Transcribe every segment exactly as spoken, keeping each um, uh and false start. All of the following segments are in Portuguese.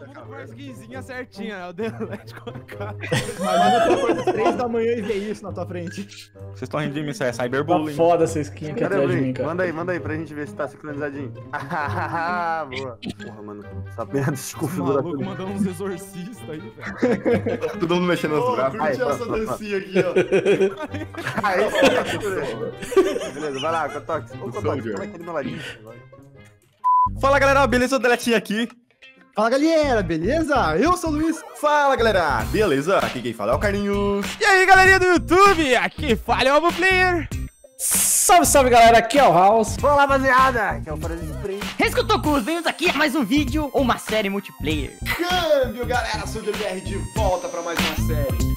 mundo com a skinzinha certinha, né? O delete com a cara. Imagina tu acordar às três da manhã e ver isso na tua frente. Vocês estão rindo de mim, isso é Tá cyberbullying. foda essa skin aqui atrás de mim, cara. Manda aí, manda aí pra gente ver se tá sincronizadinho. Boa. Porra, mano. Essa merda de O maluco mandando uns exorcistas aí, velho. Todo mundo mexendo nos Ô, braços. curte essa dancinha aqui, ó. Aí, beleza. Beleza, vai lá, Cotox. Ô, Cotox, Soldier. como é que ele no ladinho? Fala galera, beleza? O Deletinho aqui. Fala galera, beleza? Eu sou o Luiz. Fala galera, beleza? Aqui quem fala é o Carlinhos. E aí, galerinha do YouTube, aqui fala é o Obo Player. Salve, salve galera, aqui é o House. Fala, rapaziada, que é o Fora de Spray. Rescutokus, bem-vindos aqui a mais um vídeo ou uma série multiplayer. Câmbio, galera, sou o D B R de volta pra mais uma série.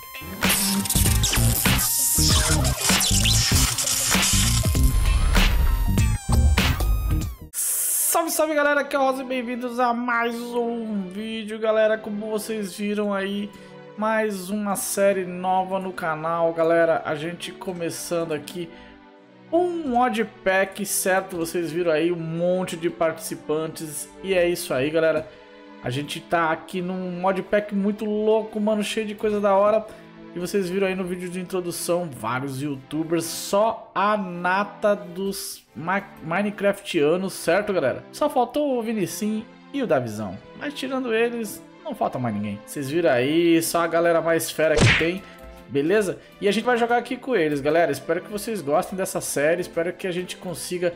Salve, salve galera, aqui é o House e bem-vindos a mais um vídeo, galera. Como vocês viram aí, mais uma série nova no canal, galera. A gente começando aqui um modpack, certo? Vocês viram aí um monte de participantes e é isso aí, galera. A gente tá aqui num modpack muito louco, mano, cheio de coisa da hora. E vocês viram aí no vídeo de introdução vários youtubers, só a nata dos minecraftianos, certo, galera? Só faltou o Vinicinho e o Davizão, mas tirando eles, não falta mais ninguém. Vocês viram aí, só a galera mais fera que tem, beleza? E a gente vai jogar aqui com eles, galera. Espero que vocês gostem dessa série, espero que a gente consiga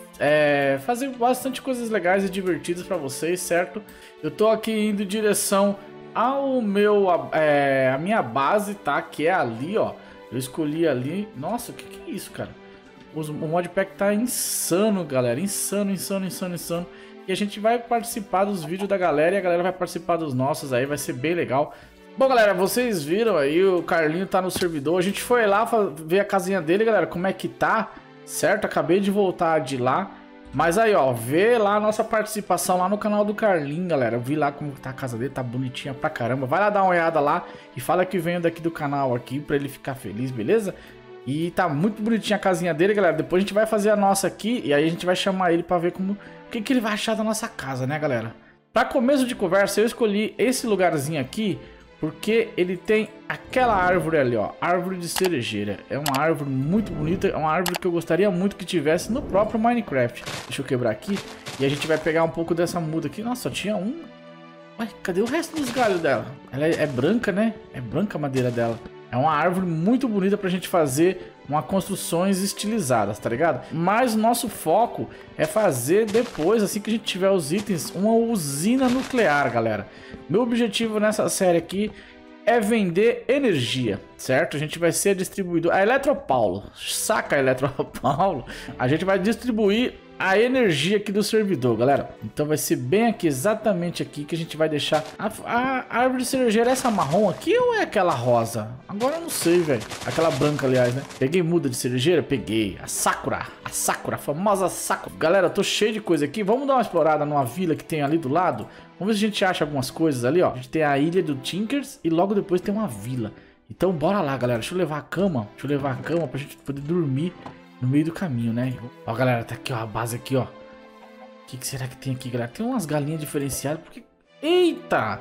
é, fazer bastante coisas legais e divertidas pra vocês, certo? Eu tô aqui indo em direção ao meu, é, a minha base, tá? Que é ali, ó. Eu escolhi ali. Nossa, o que, que é isso, cara? Os, o modpack tá insano, galera. Insano, insano, insano, insano. E a gente vai participar dos vídeos da galera e a galera vai participar dos nossos aí. Vai ser bem legal. Bom, galera, vocês viram aí, o Carlinho tá no servidor. A gente foi lá ver a casinha dele, galera, como é que tá, certo? Acabei de voltar de lá. Mas aí, ó, vê lá a nossa participação lá no canal do Carlinho, galera. Eu vi lá como tá a casa dele, tá bonitinha pra caramba. Vai lá dar uma olhada lá e fala que veio daqui do canal aqui pra ele ficar feliz, beleza? E tá muito bonitinha a casinha dele, galera. Depois a gente vai fazer a nossa aqui e aí a gente vai chamar ele pra ver como, o que, que ele vai achar da nossa casa, né, galera? Pra começo de conversa, eu escolhi esse lugarzinho aqui porque ele tem aquela árvore ali, ó, árvore de cerejeira. É uma árvore muito bonita, é uma árvore que eu gostaria muito que tivesse no próprio Minecraft. Deixa eu quebrar aqui e a gente vai pegar um pouco dessa muda aqui. Nossa, só tinha um. Ué, cadê o resto dos galhos dela? Ela é, é branca, né? É branca a madeira dela. É uma árvore muito bonita pra gente fazer uma construções estilizadas, tá ligado? Mas o nosso foco é fazer depois, assim que a gente tiver os itens, uma usina nuclear, galera. Meu objetivo nessa série aqui é vender energia, certo? A gente vai ser distribuidor. A Eletropaulo, saca a Eletropaulo? A gente vai distribuir a energia aqui do servidor, galera. Então vai ser bem aqui, exatamente aqui, que a gente vai deixar a, a árvore de cerejeira. Essa marrom aqui ou é aquela rosa? Agora eu não sei, velho. Aquela branca, aliás, né? Peguei muda de cerejeira? Peguei. A Sakura. A Sakura, a famosa Sakura. Galera, eu tô cheio de coisa aqui. Vamos dar uma explorada numa vila que tem ali do lado? Vamos ver se a gente acha algumas coisas ali, ó. A gente tem a ilha do Tinkers e logo depois tem uma vila. Então bora lá, galera. Deixa eu levar a cama. Deixa eu levar a cama pra gente poder dormir no meio do caminho, né? Ó, galera, tá aqui, ó, a base aqui, ó. O que, que será que tem aqui, galera? Tem umas galinhas diferenciadas, porque... Eita!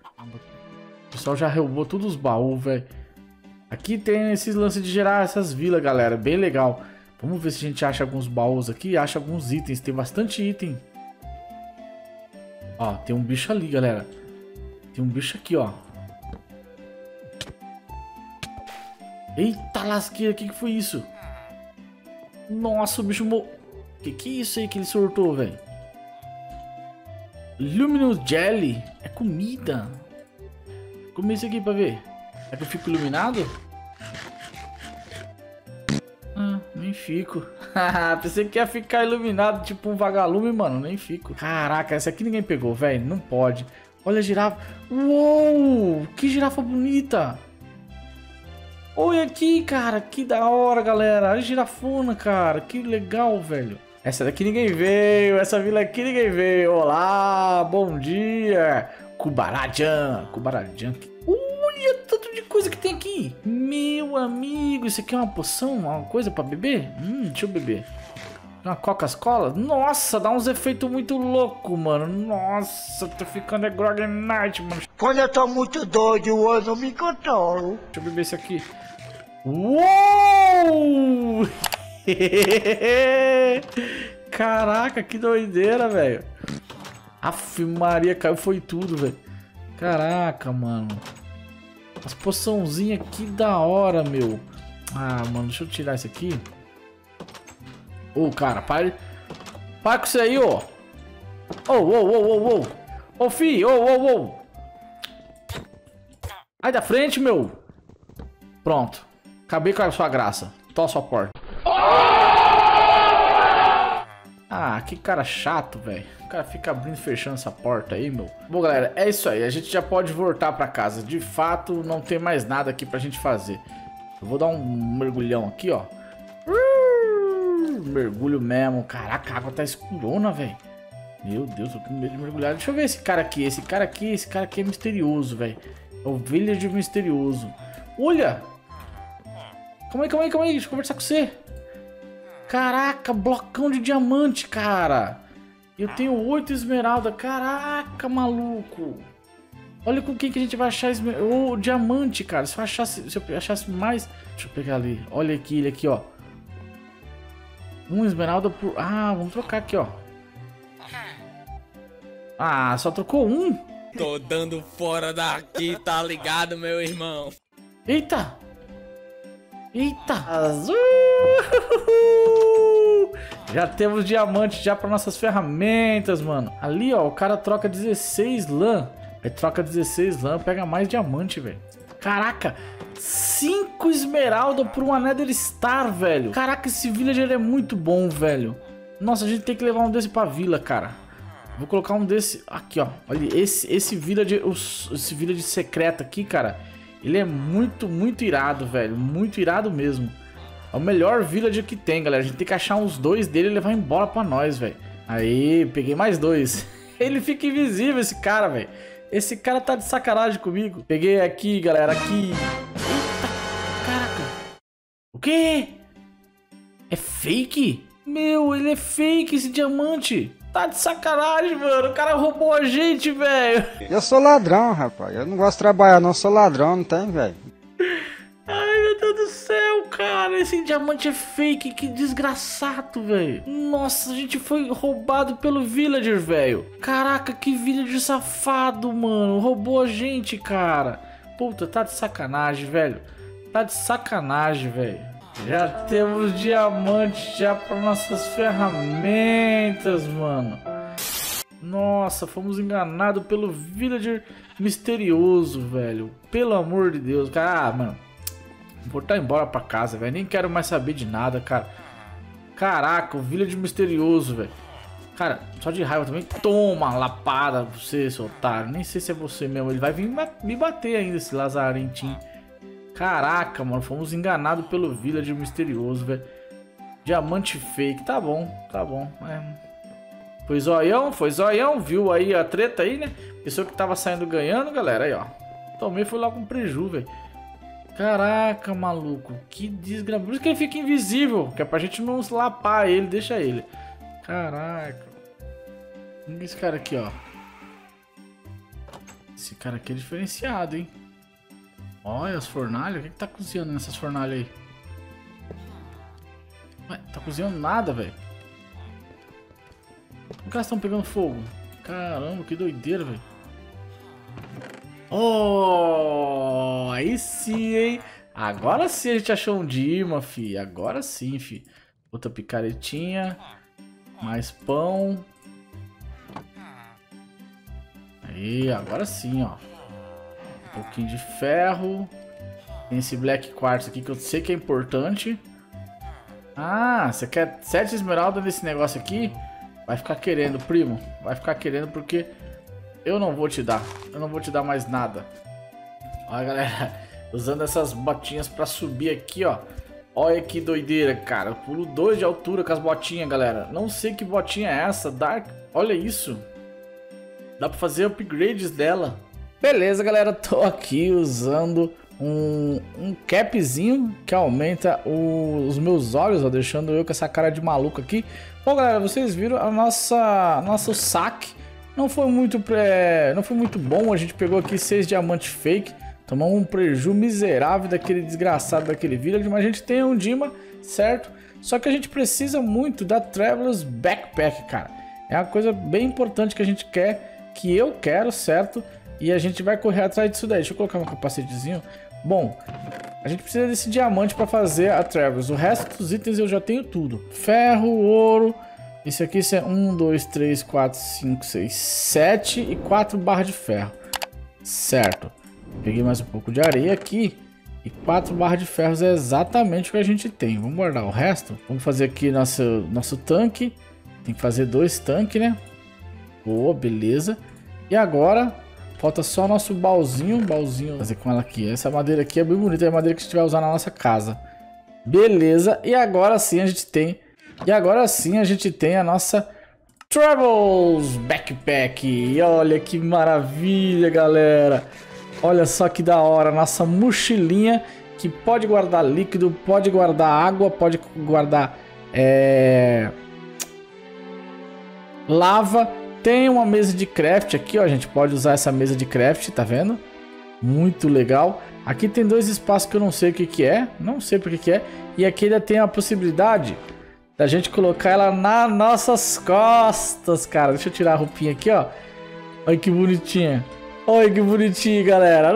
O pessoal já roubou todos os baús, velho. Aqui tem esses lances de gerar essas vilas, galera. Bem legal. Vamos ver se a gente acha alguns baús aqui. Acha alguns itens. Tem bastante item. Ó, tem um bicho ali, galera. Tem um bicho aqui, ó. Eita lasqueira, o que, que foi isso? Nossa, o bicho mo... Que que é isso aí que ele sortou, velho? Luminous Jelly. É comida. Come isso aqui pra ver. É que eu fico iluminado? Ah, nem fico. Pensei que ia ficar iluminado tipo um vagalume, mano. Nem fico. Caraca, essa aqui ninguém pegou, velho. Não pode. Olha a girafa. Uou! Que girafa bonita. Olha aqui, cara, que da hora, galera. A girafona, cara, que legal, velho. Essa daqui ninguém veio, essa vila aqui ninguém veio. Olá, bom dia. Kubarajan, Kubarajan. Olha tanto de coisa que tem aqui. Meu amigo, isso aqui é uma poção, uma coisa pra beber? Hum, deixa eu beber. Uma Coca-Cola? Nossa, dá uns efeitos muito loucos, mano. Nossa, tô ficando é grog night, mano. Quando eu tô muito doido, eu não me controlo. Deixa eu beber esse aqui. Uou! Caraca, que doideira, velho. Aff, Maria, caiu foi tudo, velho. Caraca, mano. As poçãozinhas, que da hora, meu. Ah, mano, deixa eu tirar isso aqui. Ô, oh, cara, para. Para com isso aí, ó. Ô, ô, ô, ô, ô. Ô, fi, ô, ô, ô. Ai da frente, meu. Pronto. Acabei com a sua graça. Tó a sua porta. Ah, que cara chato, velho. O cara fica abrindo e fechando essa porta aí, meu. Bom, galera, é isso aí. A gente já pode voltar pra casa. De fato, não tem mais nada aqui pra gente fazer. Eu vou dar um mergulhão aqui, ó. Mergulho mesmo. Caraca, a água tá escurona, velho. Meu Deus, eu tô com medo de mergulhar. Deixa eu ver esse cara aqui. Esse cara aqui, esse cara aqui é misterioso, velho. É o Village misterioso. Olha! Calma aí, calma aí, calma aí. Deixa eu conversar com você. Caraca, blocão de diamante, cara. Eu tenho oito esmeralda. Caraca, maluco. Olha com quem que a gente vai achar esmeralda. O diamante, cara. Se eu achasse, se eu achasse mais... Deixa eu pegar ali. Olha aqui, ele aqui, ó. Um esmeralda por... Ah, vamos trocar aqui, ó. Ah, só trocou um? Tô dando fora daqui, tá ligado, meu irmão? Eita! Eita! Azul! Já temos diamante já para nossas ferramentas, mano. Ali, ó, o cara troca dezesseis lã. Aí troca dezesseis lã, pega mais diamante, velho. Caraca! cinco esmeralda por uma Nether Star, velho. Caraca, esse villager é muito bom, velho. Nossa, a gente tem que levar um desse pra vila, cara. Vou colocar um desse... Aqui, ó. Olha, esse, esse villager... Esse villager secreto aqui, cara. Ele é muito, muito irado, velho. Muito irado mesmo. É o melhor villager que tem, galera. A gente tem que achar uns dois dele e levar embora pra nós, velho. Aí, peguei mais dois. Ele fica invisível, esse cara, velho. Esse cara tá de sacanagem comigo. Peguei aqui, galera, aqui. Eita, caraca. O quê? É fake? Meu, ele é fake, esse diamante. Tá de sacanagem, mano. O cara roubou a gente, velho. Eu sou ladrão, rapaz. Eu não gosto de trabalhar, não. Eu sou ladrão, não tem, velho. Ai, meu Deus do céu, cara. Esse diamante é fake. Que desgraçado, velho. Nossa, a gente foi roubado pelo villager, velho. Caraca, que villager safado, mano. Roubou a gente, cara. Puta, tá de sacanagem, velho. Tá de sacanagem, velho. Já temos diamante já para nossas ferramentas, mano. Nossa, fomos enganados pelo villager misterioso, velho. Pelo amor de Deus, cara. Ah, mano. Vou voltar embora pra casa, velho. Nem quero mais saber de nada, cara. Caraca, o villager misterioso, velho. Cara, só de raiva também. Toma, lapada, você, seu otário. Nem sei se é você mesmo. Ele vai vir me bater ainda, esse lazarentinho. Caraca, mano, fomos enganados pelo villager misterioso, velho. Diamante fake, tá bom, tá bom. É. Foi zoião, foi zoião, viu aí a treta aí, né? Pessoa que tava saindo ganhando, galera, aí, ó. Tomei, foi lá com preju, velho. Caraca, maluco, que desgraça. Por isso que ele fica invisível, que é pra gente não lapar ele, deixa ele. Caraca. Esse cara aqui, ó. Esse cara aqui é diferenciado, hein? Olha as fornalhas, o que, que tá cozinhando nessas fornalhas aí? Ué, tá cozinhando nada, velho. Por que elas estão pegando fogo? Caramba, que doideira, velho. Oh, aí sim, hein? Agora sim a gente achou um Dima, fi. Agora sim, fi. Outra picaretinha. Mais pão. Aí, agora sim, ó. Um pouquinho de ferro. Tem esse Black Quartz aqui que eu sei que é importante. Ah, você quer sete esmeraldas nesse negócio aqui? Vai ficar querendo, primo. Vai ficar querendo porque eu não vou te dar. Eu não vou te dar mais nada. Olha, galera. Usando essas botinhas pra subir aqui, ó. Olha que doideira, cara. Eu pulo dois de altura com as botinhas, galera. Não sei que botinha é essa. Dark. Olha isso. Dá pra fazer upgrades dela. Beleza, galera, tô aqui usando um, um capzinho que aumenta o, os meus olhos, ó, deixando eu com essa cara de maluco aqui. Bom, galera, vocês viram a nossa nosso saque não foi muito é, não foi muito bom. A gente pegou aqui seis diamantes fake, tomamos um prejuízo miserável daquele desgraçado daquele village, mas a gente tem um Dima, certo? Só que a gente precisa muito da Traveler's Backpack, cara. É uma coisa bem importante que a gente quer, que eu quero, certo? E a gente vai correr atrás disso daí. Deixa eu colocar um capacetezinho. Bom, a gente precisa desse diamante para fazer a Traveler's. O resto dos itens eu já tenho tudo. Ferro, ouro. Esse aqui é um, dois, três, quatro, cinco, seis, sete e quatro barras de ferro. Certo. Peguei mais um pouco de areia aqui. E quatro barras de ferros é exatamente o que a gente tem. Vamos guardar o resto. Vamos fazer aqui nosso, nosso tanque. Tem que fazer dois tanques, né? Boa, beleza. E agora, falta só nosso baúzinho. Baúzinho, fazer com ela aqui. Essa madeira aqui é bem bonita. É a madeira que a gente vai usar na nossa casa. Beleza. E agora sim a gente tem... E agora sim a gente tem a nossa Traveler's Backpack. E olha que maravilha, galera. Olha só que da hora, nossa mochilinha que pode guardar líquido, pode guardar água, pode guardar é... lava. Tem uma mesa de craft aqui, ó, a gente pode usar essa mesa de craft, tá vendo? Muito legal. Aqui tem dois espaços que eu não sei o que que é, não sei por que que é. E aqui ainda tem a possibilidade da gente colocar ela nas nossas costas, cara. Deixa eu tirar a roupinha aqui, ó. Olha que bonitinha. Olha que bonitinho, galera.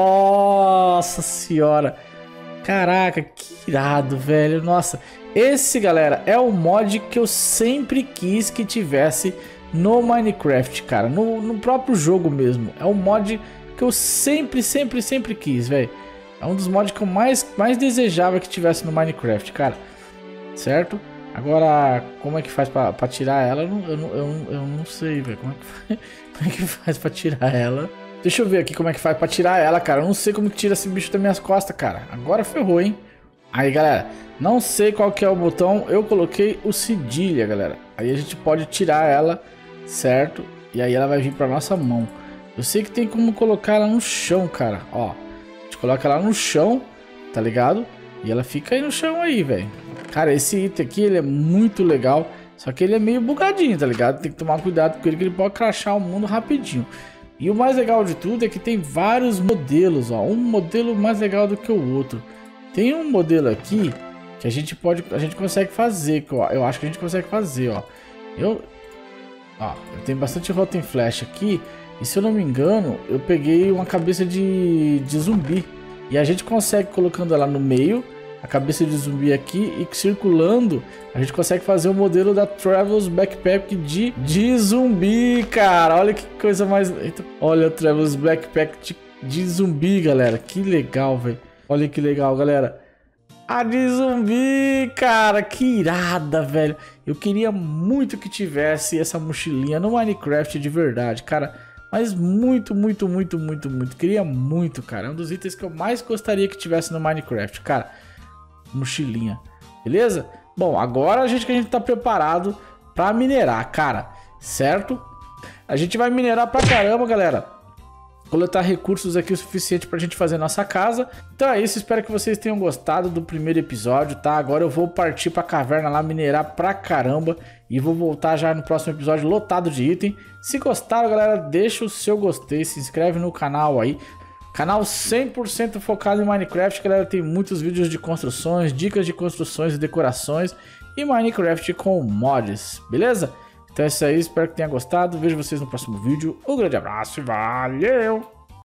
Nossa senhora. Caraca, que irado, velho. Nossa, esse, galera, é o mod que eu sempre quis que tivesse no Minecraft, cara. No, no próprio jogo mesmo. É um mod que eu sempre, sempre, sempre quis, velho. É um dos mods que eu mais, mais desejava que tivesse no Minecraft, cara. Certo? Agora, como é que faz pra, pra tirar ela? Eu não, eu não, eu não, eu não sei, velho. Como é que faz, como é que faz pra tirar ela? Deixa eu ver aqui como é que faz pra tirar ela, cara. Eu não sei como que tira esse bicho das minhas costas, cara. Agora ferrou, hein? Aí, galera, não sei qual que é o botão. Eu coloquei o cedilha, galera. Aí a gente pode tirar ela, certo? E aí ela vai vir pra nossa mão. Eu sei que tem como colocar ela no chão, cara. Ó, a gente coloca ela no chão, tá ligado? E ela fica aí no chão aí, velho. Cara, esse item aqui, ele é muito legal. Só que ele é meio bugadinho, tá ligado? Tem que tomar cuidado com ele, que ele pode crashar o mundo rapidinho. E o mais legal de tudo é que tem vários modelos, ó. Um modelo mais legal do que o outro. Tem um modelo aqui que a gente pode, a gente consegue fazer, ó. Eu acho que a gente consegue fazer, ó. Eu, ó, eu tenho bastante Rotten Flash aqui. E se eu não me engano, eu peguei uma cabeça de, de zumbi. E a gente consegue, colocando ela no meio, a cabeça de zumbi aqui, e circulando, a gente consegue fazer o modelo da Traveler's Backpack de, de zumbi, cara. Olha que coisa mais... Eita. Olha a Traveler's Backpack de, de zumbi, galera. Que legal, velho. Olha que legal, galera. A de zumbi, cara. Que irada, velho. Eu queria muito que tivesse essa mochilinha no Minecraft de verdade, cara. Mas muito, muito, muito, muito, muito. Queria muito, cara. É um dos itens que eu mais gostaria que tivesse no Minecraft, cara. Mochilinha, beleza? Bom, agora a gente que a gente tá preparado pra minerar, cara, certo? A gente vai minerar pra caramba, galera. Coletar recursos aqui o suficiente pra gente fazer nossa casa. Então é isso, espero que vocês tenham gostado do primeiro episódio, tá? Agora eu vou partir pra caverna lá, minerar pra caramba. E vou voltar já no próximo episódio lotado de item. Se gostaram, galera, deixa o seu gostei, se inscreve no canal aí. Canal cem por cento focado em Minecraft, galera. Tem muitos vídeos de construções, dicas de construções e decorações. E Minecraft com mods, beleza? Então é isso aí, espero que tenha gostado. Vejo vocês no próximo vídeo. Um grande abraço e valeu!